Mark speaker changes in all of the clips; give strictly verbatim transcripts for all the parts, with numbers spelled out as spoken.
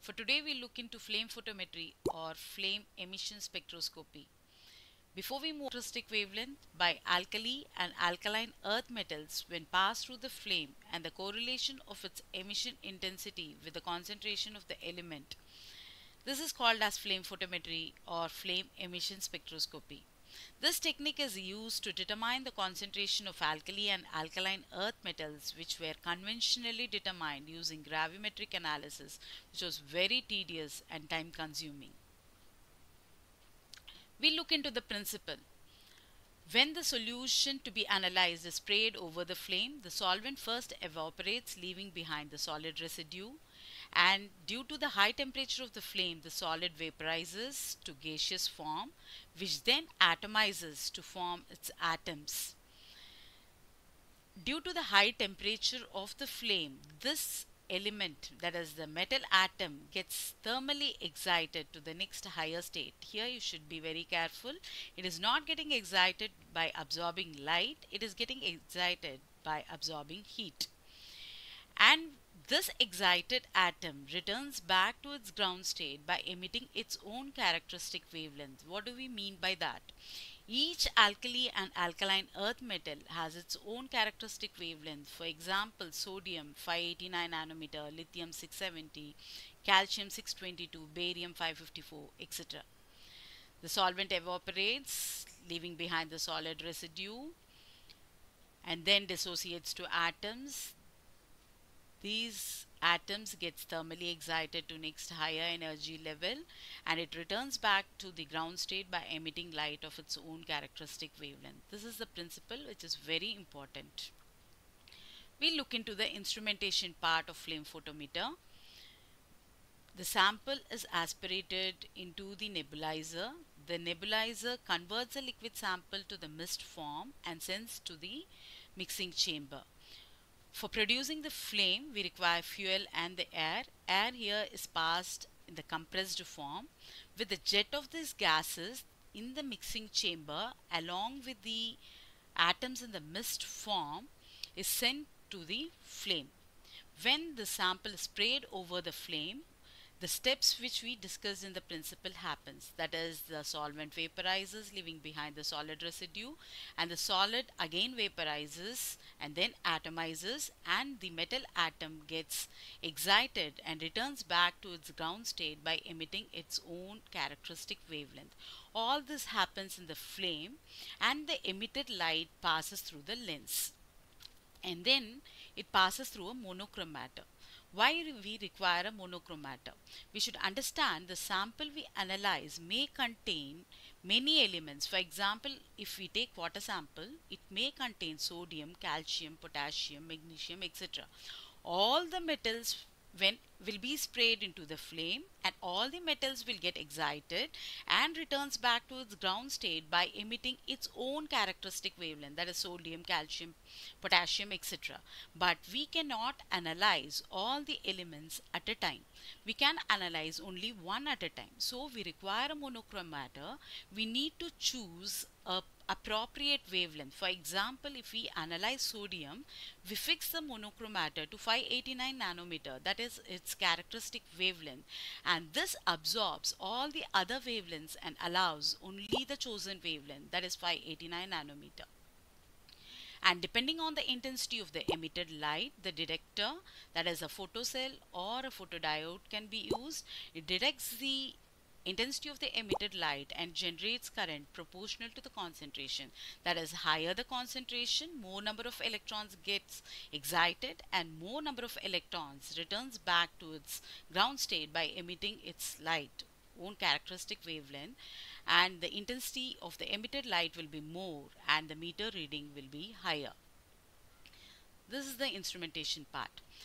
Speaker 1: For today, we'll look into flame photometry or flame emission spectroscopy. Before we move, characteristic wavelength by alkali and alkaline earth metals when passed through the flame and the correlation of its emission intensity with the concentration of the element. This is called as flame photometry or flame emission spectroscopy. This technique is used to determine the concentration of alkali and alkaline earth metals, which were conventionally determined using gravimetric analysis, which was very tedious and time consuming. We look into the principle. When the solution to be analyzed is sprayed over the flame, the solvent first evaporates, leaving behind the solid residue. And due to the high temperature of the flame, the solid vaporizes to gaseous form, which then atomizes to form its atoms. Due to the high temperature of the flame, this element, that is the metal atom, gets thermally excited to the next higher state. Here you should be very careful. It is not getting excited by absorbing light, it is getting excited by absorbing heat. And this excited atom returns back to its ground state by emitting its own characteristic wavelength. What do we mean by that? Each alkali and alkaline earth metal has its own characteristic wavelength. For example, sodium five eighty-nine nanometer, lithium six seventy, calcium six twenty-two, barium five fifty-four, et cetera. The solvent evaporates, leaving behind the solid residue, and then dissociates to atoms. These atoms gets thermally excited to next higher energy level, and it returns back to the ground state by emitting light of its own characteristic wavelength. This is the principle which is very important. We look into the instrumentation part of flame photometer. The sample is aspirated into the nebulizer. The nebulizer converts the liquid sample to the mist form and sends to the mixing chamber. For producing the flame, we require fuel and the air. Air here is passed in the compressed form with the jet of these gases in the mixing chamber along with the atoms in the mist form is sent to the flame. When the sample is sprayed over the flame, the steps which we discussed in the principle happens. That is, the solvent vaporizes, leaving behind the solid residue, and the solid again vaporizes and then atomizes, and the metal atom gets excited and returns back to its ground state by emitting its own characteristic wavelength. All this happens in the flame, and the emitted light passes through the lens, and then it passes through a monochromator. Why we require a monochromator? We should understand the sample we analyze may contain many elements. For example, if we take water sample, it may contain sodium, calcium, potassium, magnesium, et cetera. All the metals when will be sprayed into the flame, and all the metals will get excited and returns back to its ground state by emitting its own characteristic wavelength, that is sodium, calcium, potassium, et cetera. But we cannot analyze all the elements at a time. We can analyze only one at a time. So we require a monochromator. We need to choose a appropriate wavelength. For example, if we analyze sodium, we fix the monochromator to five eighty-nine nanometer, that is its characteristic wavelength, and this absorbs all the other wavelengths and allows only the chosen wavelength, that is five eighty-nine nanometer. And depending on the intensity of the emitted light, the detector, that is a photocell or a photodiode, can be used. It detects the intensity of the emitted light and generates current proportional to the concentration. That is, higher the concentration, more number of electrons gets excited, and more number of electrons returns back to its ground state by emitting its light own characteristic wavelength, and the intensity of the emitted light will be more and the meter reading will be higher. This is the instrumentation part.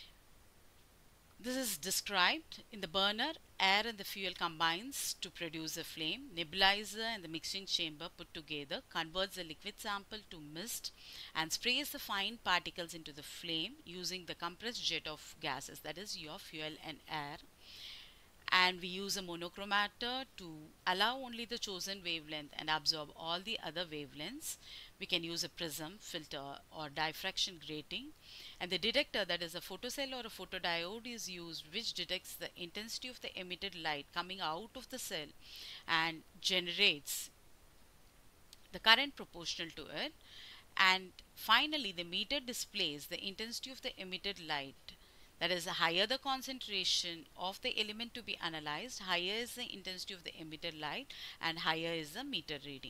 Speaker 1: This is described in the burner. Air and the fuel combines to produce a flame. Nebulizer and the mixing chamber put together converts the liquid sample to mist and sprays the fine particles into the flame using the compressed jet of gases, that is your fuel and air. and we use a monochromator to allow only the chosen wavelength and absorb all the other wavelengths. We can use a prism, filter, or diffraction grating, and the detector, that is a photocell or a photodiode, is used, which detects the intensity of the emitted light coming out of the cell and generates the current proportional to it. And finally, the meter displays the intensity of the emitted light. That is, higher the concentration of the element to be analyzed, higher is the intensity of the emitted light, and higher is the meter reading.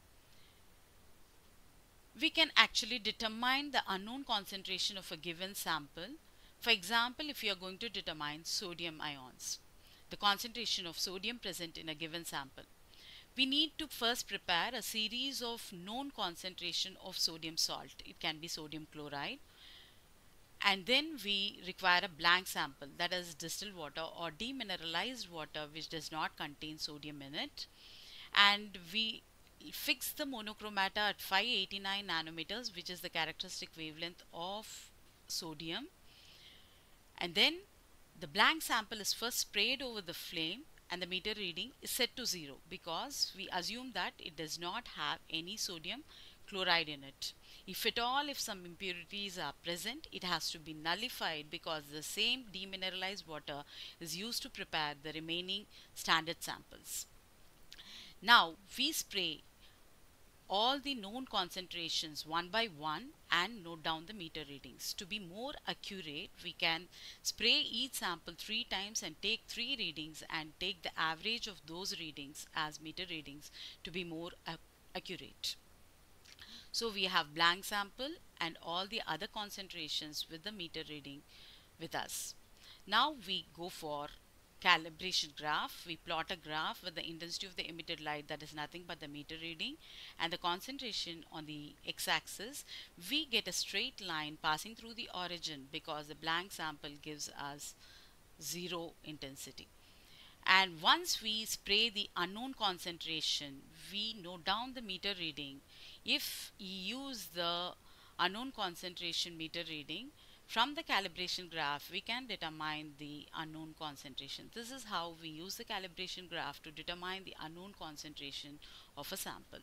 Speaker 1: We can actually determine the unknown concentration of a given sample. For example, if you are going to determine sodium ions, the concentration of sodium present in a given sample, we need to first prepare a series of known concentration of sodium salt. It can be sodium chloride. And then we require a blank sample, that is distilled water or demineralized water which does not contain sodium in it. And we fix the monochromator at five eighty-nine nanometers, which is the characteristic wavelength of sodium. And then the blank sample is first sprayed over the flame, and the meter reading is set to zero because we assume that it does not have any sodium chloride in it. If at all, if some impurities are present, it has to be nullified because the same demineralized water is used to prepare the remaining standard samples. Now we spray all the known concentrations one by one and note down the meter readings. To be more accurate, we can spray each sample three times and take three readings and take the average of those readings as meter readings to be more accurate. So we have blank sample and all the other concentrations with the meter reading with us. Now we go for calibration graph. We plot a graph with the intensity of the emitted light, that is nothing but the meter reading, and the concentration on the x-axis. We get a straight line passing through the origin because the blank sample gives us zero intensity. And once we spray the unknown concentration, we note down the meter reading. If you use the unknown concentration meter reading, from the calibration graph we can determine the unknown concentration. This is how we use the calibration graph to determine the unknown concentration of a sample.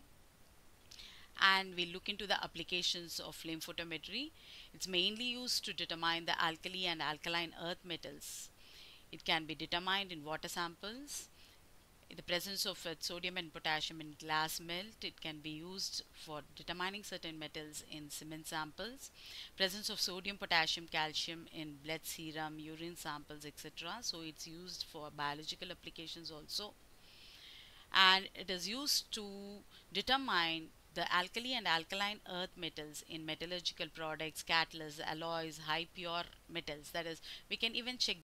Speaker 1: And we look into the applications of flame photometry. It's mainly used to determine the alkali and alkaline earth metals. It can be determined in water samples. In the presence of uh, sodium and potassium in glass melt, it can be used for determining certain metals in cement samples. Presence of sodium, potassium, calcium in blood serum, urine samples, et cetera. So it's used for biological applications also. And it is used to determine the alkali and alkaline earth metals in metallurgical products, catalysts, alloys, high pure metals. That is, we can even check